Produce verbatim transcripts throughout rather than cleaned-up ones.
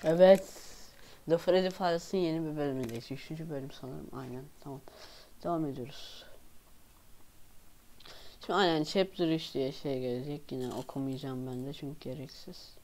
Evet. The Freddy Files'ın yeni bir bölümündeyiz. Üçüncü bölüm sanırım. Aynen. Tamam. Devam ediyoruz. Şimdi aynen Chapter üç diye şey gelecek. Yine okumayacağım ben de çünkü gereksiz.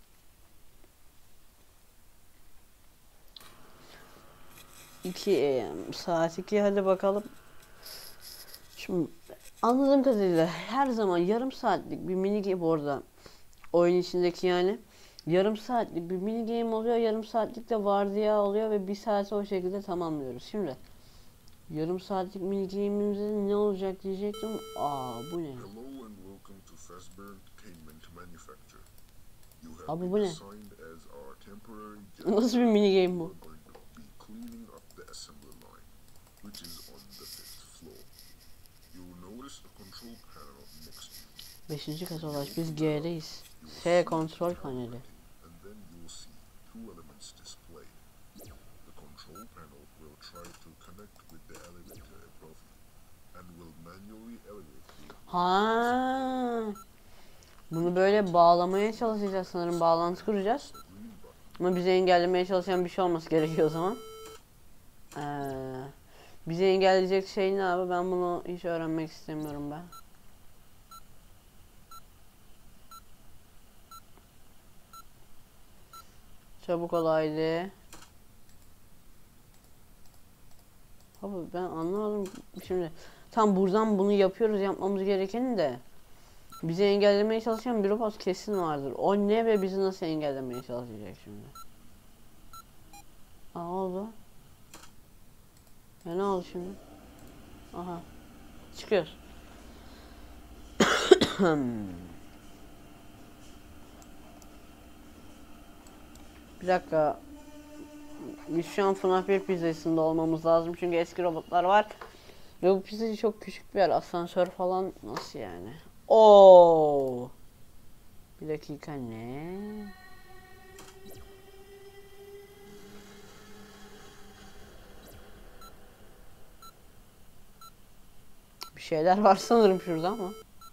iki saat iki, hadi bakalım. Şimdi anladığım kadarıyla her zaman yarım saatlik bir mini game orada. Oyun içindeki yani. Yarım saatlik bir mini game oluyor. Yarım saatlik de vardiya oluyor ve bir saati o şekilde tamamlıyoruz. Şimdi yarım saatlik mini game'imizde ne olacak diyecektim. Aa bu ne? Abi bu ne? Nasıl bir mini game bu? Beşinci kata ulaş. Biz G'deyiz. F kontrol paneli. Ha. Bunu böyle bağlamaya çalışacağız sanırım. Bağlantı kuracağız. Ama bizi engellemeye çalışan bir şey olması gerekiyor o zaman. Ee, bizi engelleyecek şey ne abi? Ben bunu hiç öğrenmek istemiyorum ben. Çabuk olaydı. Abi ben anlamadım şimdi. Tam buradan bunu yapıyoruz, yapmamız gerekeni de. Bizi engellemeye çalışan bir robot kesin vardır. O ne ve bizi nasıl engellemeye çalışacak şimdi? Aa oldu. Ya ne oldu şimdi? Aha. Çıkıyoruz. Bir dakika. Biz şu an F NAF bir pizzasında olmamız lazım çünkü eski robotlar var. Ve bu pizzacı çok küçük bir yer. Asansör falan nasıl yani? Oo. Bir dakika ne? Bir şeyler var sanırım şurada ama.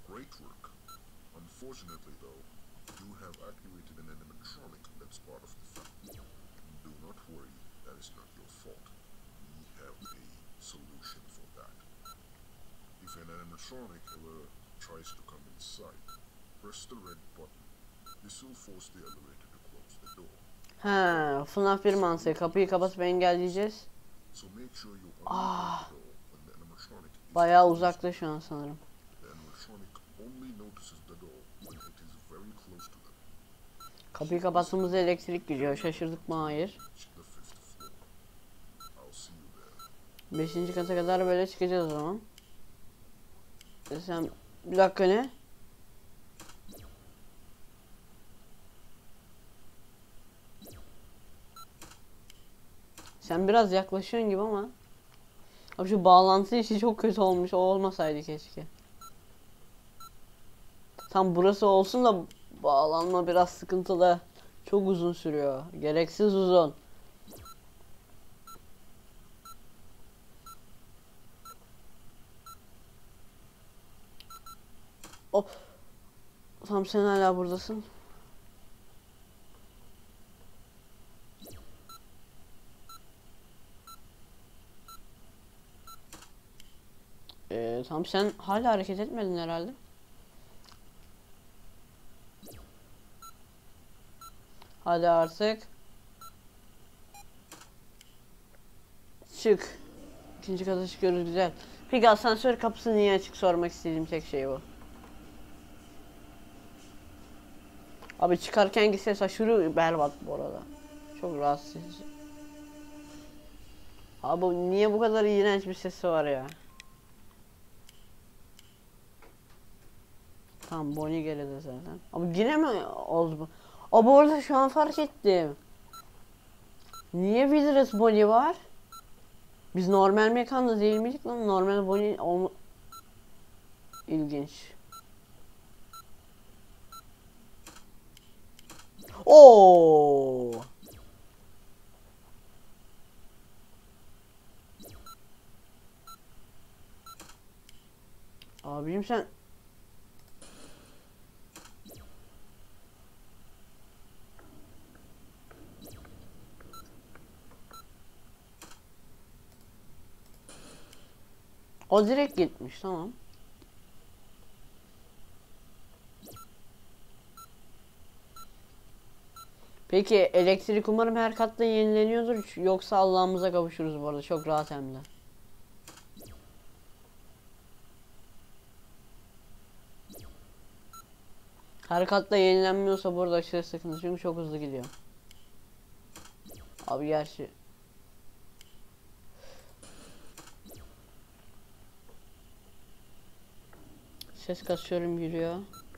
Ha, F NAF bir mantığı. Kapıyı kapatıp engelleyeceğiz. Ah. Bayağı uzakta şu an sanırım. Kapıyı kapattığımızda elektrik gidiyor. Şaşırdık mı? Hayır. Beşinci kata kadar böyle çıkacağız o zaman. E sen bir dakika ne? Sen biraz yaklaşıyorsun gibi ama. Abi şu bağlantı işi çok kötü olmuş. O olmasaydı keşke. Tam burası olsun da bağlanma biraz sıkıntılı. Çok uzun sürüyor. Gereksiz uzun. Oh. Tam sen hala buradasın. Ee, tam sen hala hareket etmedin herhalde. Hadi artık. Çık. İkinci kata çıkıyoruz, güzel. Peki asansör kapısı niye açık, sormak istediğim tek şey bu. Abi çıkarken ki ses aşırı berbat bu arada. Çok rahatsız edici. Abi niye bu kadar iğrenç bir sesi var ya? Tamam, Bonnie geldi zaten. Abi yine mi oldu bu? Abi orada şu an fark ettim. Niye Wizards Bonnie var? Biz normal mekanda değil miydik lan? Normal Bonnie olma... İlginç. Oo. Abicim sen... O direkt gitmiş, tamam. Peki elektrik umarım her katta yenileniyordur, yoksa Allah'ımıza kavuşuruz bu arada, çok rahat hem de. Her katta yenilenmiyorsa burada aşırı sıkıntı, çünkü çok hızlı gidiyor. Abi gerçi ses kasıyorum, yürüyor.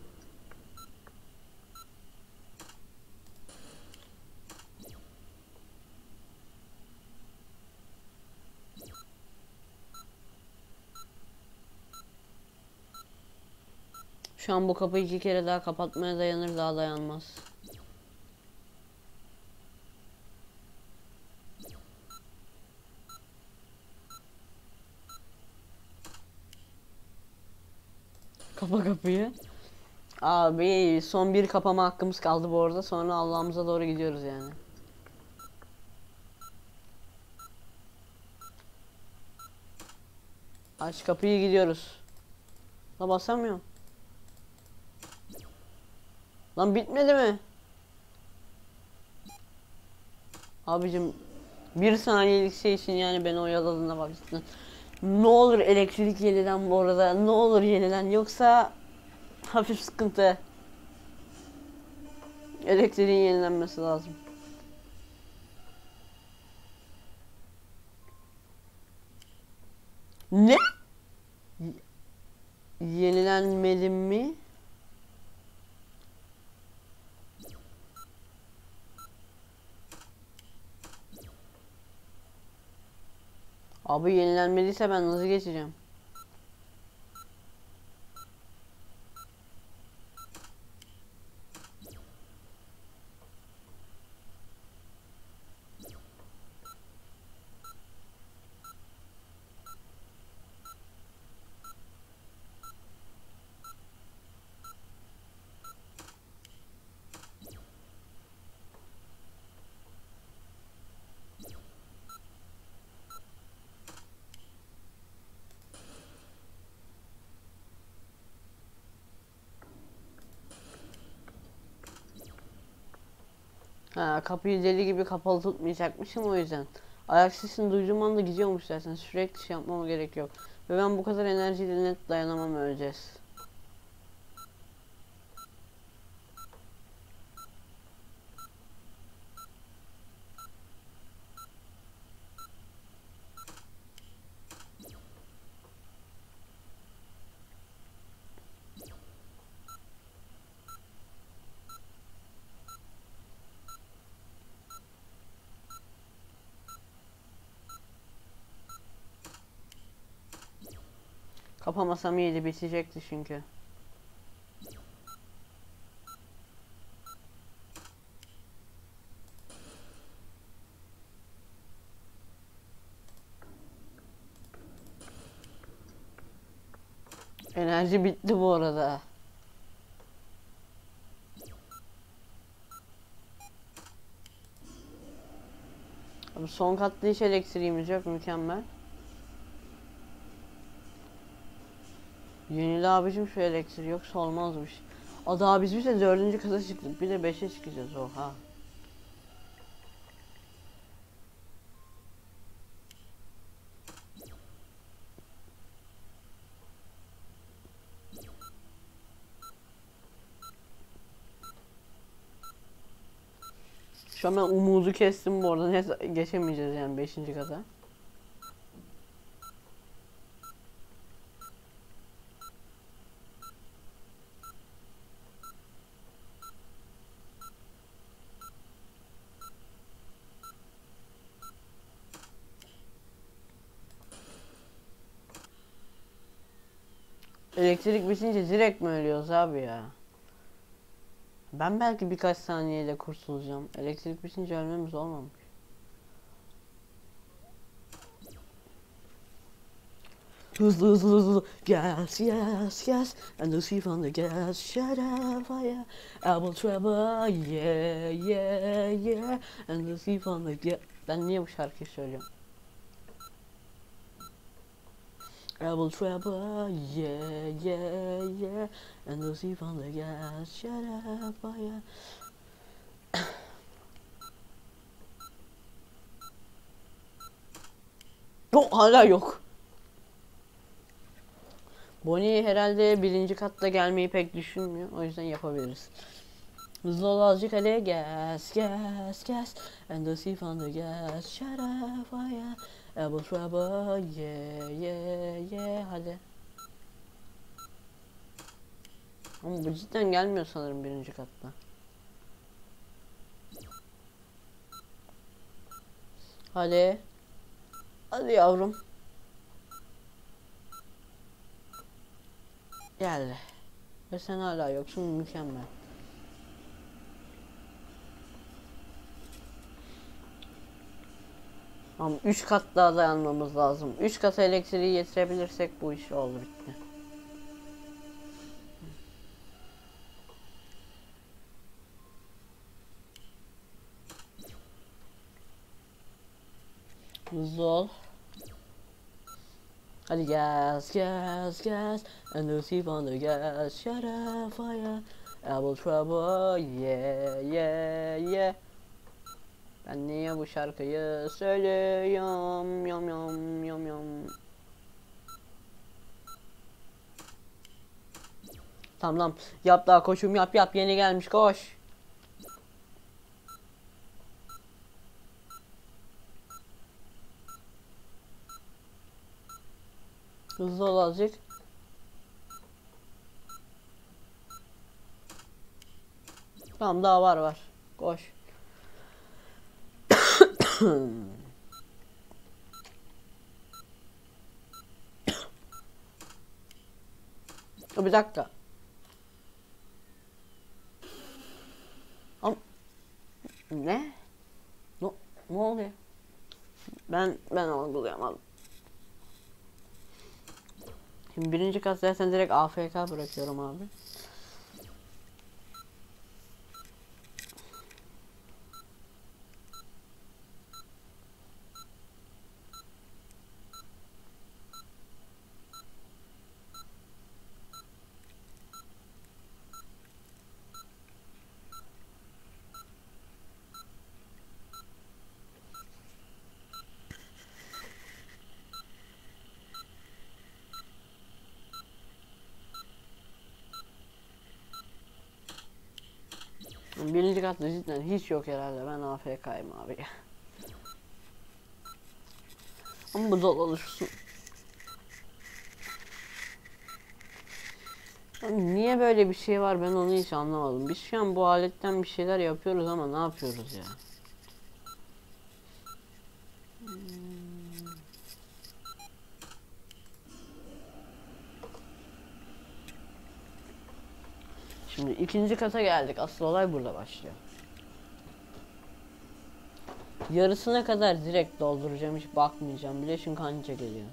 Şu an bu kapıyı iki kere daha kapatmaya dayanır, daha dayanmaz. Kapa kapıyı. Abi son bir kapama hakkımız kaldı bu arada, sonra Allah'ımıza doğru gidiyoruz yani. Aç kapıyı, gidiyoruz. La basamıyorum. Lan bitmedi mi? Abicim bir saniyelik şey için yani beni oyaladığına bak cidden. Ne olur elektrik yeniden bu arada. Ne olur yeniden, yoksa hafif sıkıntı. Elektriğin yenilenmesi lazım. Ne? Yenilenmedi mi? Abi yenilenmediyse ben nasıl geçeceğim? Ha, kapıyı deli gibi kapalı tutmayacakmışım, o yüzden. Ayak sesini duyduğum anda gidiyormuş zaten. Sürekli şey yapmama gerek yok. Ve ben bu kadar enerjiyle net dayanamam, öleceğiz. Kapamasam iyiydi, bitecekti çünkü. Enerji bitti bu arada. Abi son katta hiç elektriğimiz yok, mükemmel. Yenile abicim şu elektriği, yoksa olmazmış. O daha biz bir de dördüncü kata çıktık, bir de beşe çıkacağız, oha. Şu an ben umudu kestim bu arada, net geçemeyeceğiz yani beşinci kata. Elektrik bitince direkt mi ölüyoruz abi ya? Ben belki birkaç saniyeyle kurtulacağım. Elektrik bitince ölmemiz olmamış. Hızlı hızlı hızlı. Gas yes yes. And the sea from the gas. Shut up fire. Double trouble. Yeah yeah yeah. And the sea from the gas. Ben niye bu şarkıyı söylüyorum? Rebel trouble, yeah, yeah, yeah. And the sea from the gas, shut up, fire. Yok, hala yok. Bonnie herhalde birinci katta gelmeyi pek düşünmüyor. O yüzden yapabiliriz. Hızlı ol azıcık, hadi. Gas, gas, gas. And the sea from the gas, shut up, fire. Rebel trouble, yeah, yeah, yeah. Hadi. Ama bu cidden gelmiyor sanırım birinci katta. Hadi. Hadi yavrum. Geldi. Ve sen hala yoksun, mükemmel. Ama üç kat daha dayanmamız lazım. üç kat elektriği getirebilirsek bu iş oldu, bitti. Hızlı ol. Hadi gas, gas, gas. And the sea on the gas, shut up, fire. Double trouble, yeah, yeah, yeah. Ben niye bu şarkıyı söylüyorum, yom yom yom yom. Tamam lan, yap daha koşum, yap yap, yeni gelmiş, koş. Hızlı ol azıcık. Tamam, daha var var. Koş. Bir dakika. Am ne? Ne, ne oluyor? Ben ben algılayamadım. Şimdi birinci kat zaten direkt A F K bırakıyorum abi. Birinci katta cidden hiç yok herhalde. Ben A F K'yım abi. Ama bu da oluşsun. Niye böyle bir şey var, ben onu hiç anlamadım. Biz şu an bu aletten bir şeyler yapıyoruz ama ne yapıyoruz ya? Şimdi ikinci kata geldik. Asıl olay burada başlıyor. Yarısına kadar direkt dolduracağım, hiç bakmayacağım bile çünkü anca geliyor.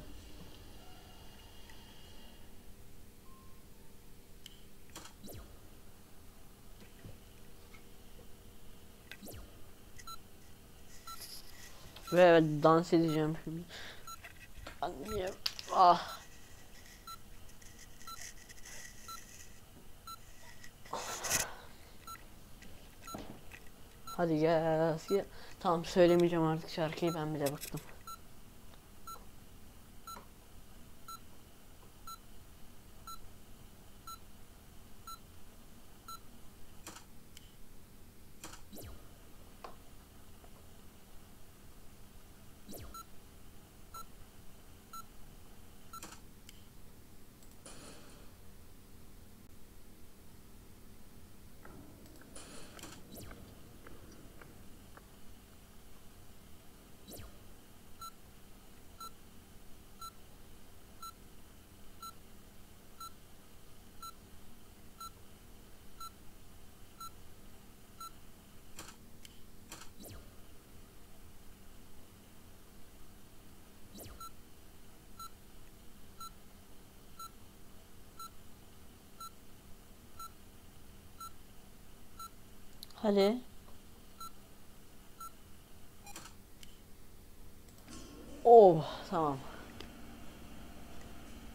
Ve evet, dans edeceğim şimdi. Anne, ah. Hadi gel, gel. Tamam, söylemeyeceğim artık şarkıyı, ben bile bıktım. Hadi. Oh, tamam.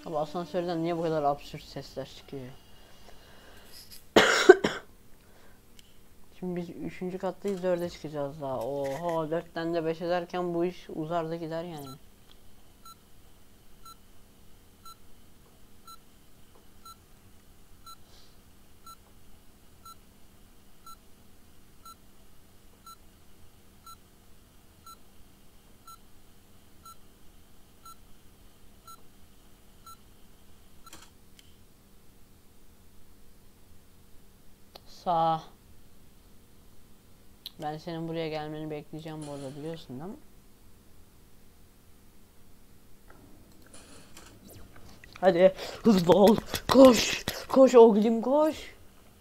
Abi asansörden niye bu kadar absürt sesler çıkıyor? Şimdi biz üçüncü kattayız, dörde çıkacağız daha. Oha, dörtten de beş ederken bu iş uzar da gider yani. Sağ. Ben senin buraya gelmeni bekleyeceğim bu arada, biliyorsun değil mi? Hadi hızlı ol. Koş. Koş oğlum koş.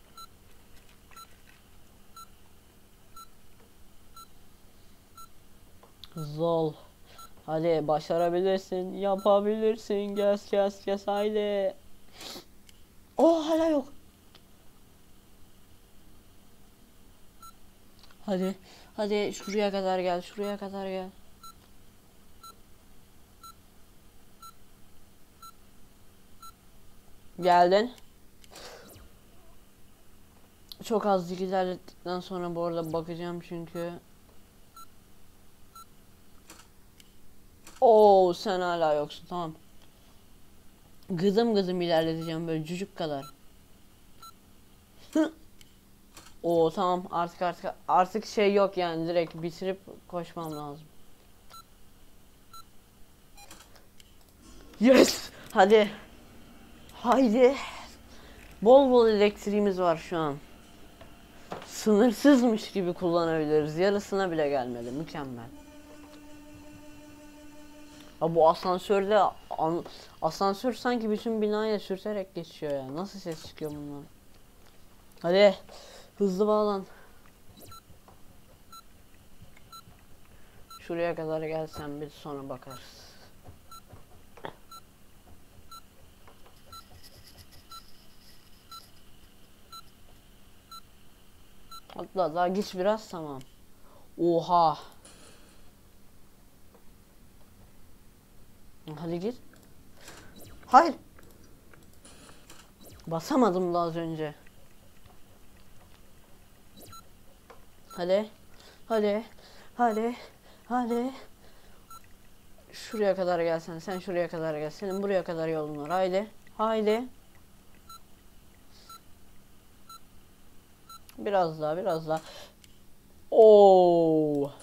Hızlı ol. Hadi başarabilirsin. Yapabilirsin. Kes kes kes haydi. Oh, hala yok. Hadi. Hadi şuraya kadar gel. Şuraya kadar gel. Geldin. Çok az ilerlettikten sonra bu arada bakacağım çünkü. Oo, sen hala yoksun, tamam. Gızım gızım ilerleteceğim böyle cücük kadar. Oo tamam, artık artık artık şey yok yani, direkt bitirip koşmam lazım. Yes! Hadi. Haydi. Bol bol elektriğimiz var şu an. Sınırsızmış gibi kullanabiliriz. Yarısına bile gelmedi. Mükemmel. Ha, bu asansörde an, asansör sanki bütün binaya sürterek geçiyor ya. Nasıl ses çıkıyor bundan? Hadi hızlı bağlan. Şuraya kadar gelsen bir, sonra bakarız. Hatta daha geç biraz, tamam. Oha. Hadi git. Hayır. Basamadım da az önce. Hadi. Hadi. Hadi. Hadi. Şuraya kadar gelsen. Sen şuraya kadar gel. Senin buraya kadar yolun var. Haydi. Haydi. Biraz daha, biraz daha. Oo.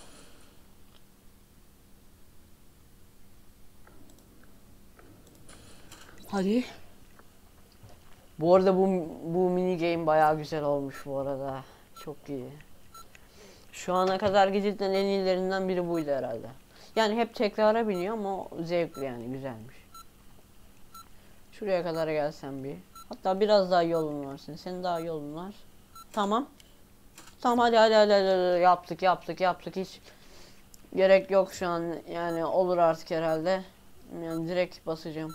Hadi. Bu arada bu bu mini game bayağı güzel olmuş bu arada. Çok iyi. Şu ana kadar gidilen en iyilerinden biri buydu herhalde. Yani hep tekrara biniyor ama zevkli, yani güzelmiş. Şuraya kadar gelsen bir. Hatta biraz daha yolun var senin. Senin daha yolun var. Tamam. Tamam hadi hadi hadi, hadi, hadi. Yaptık yaptık yaptık, hiç gerek yok şu an, yani olur artık herhalde. Yani direkt basacağım.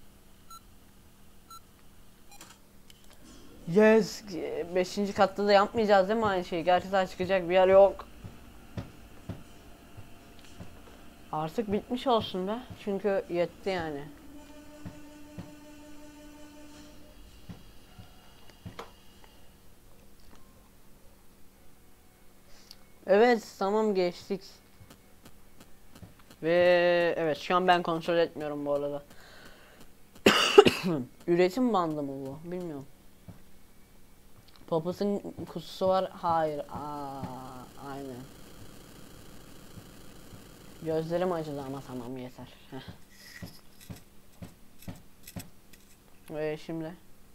Yes. Beşinci katta da yapmayacağız değil mi aynı şeyi? Gerçi daha çıkacak bir yer yok. Artık bitmiş olsun be. Çünkü yetti yani. Evet tamam, geçtik. Ve evet, şu an ben kontrol etmiyorum bu arada. Üretim bandı mı bu? Bilmiyorum. Popus'un kutusu var. Hayır. Aa, aynen. Gözlerim acıdı ama tamam, yeter. Heh. Ve şimdi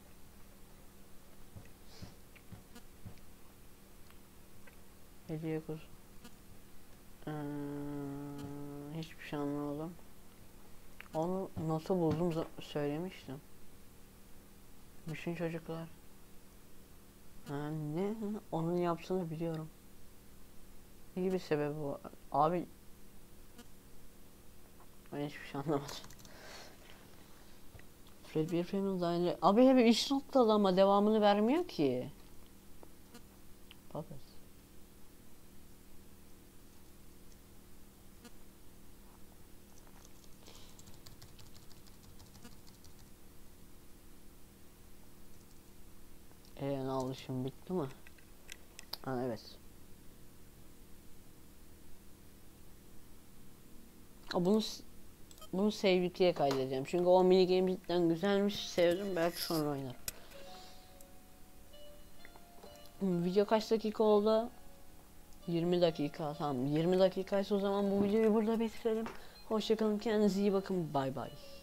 hediye kutusu. Ee, hiçbir şey anlamadım. Onu nasıl buldum söylemiştim. Bütün çocuklar. Ha, ne? Onun yaptığını biliyorum. Ne gibi sebebi bu? Abi ben hiçbir şey anlamadım. Fred bir filmin daire. Abi hep üç noktalı ama devamını vermiyor ki. Puppet. çalışım bitti mi? Ha, evet. Aa, bunu bunu sevdikliye kaydedeceğim. Çünkü o mini game cidden güzelmiş. Sevdim. Belki sonra oynarım. Video kaç dakika oldu? yirmi dakika. Tamam. yirmi dakikaysa o zaman bu videoyu burada bitirelim. Hoşçakalın. Kendinize iyi bakın. Bay bay.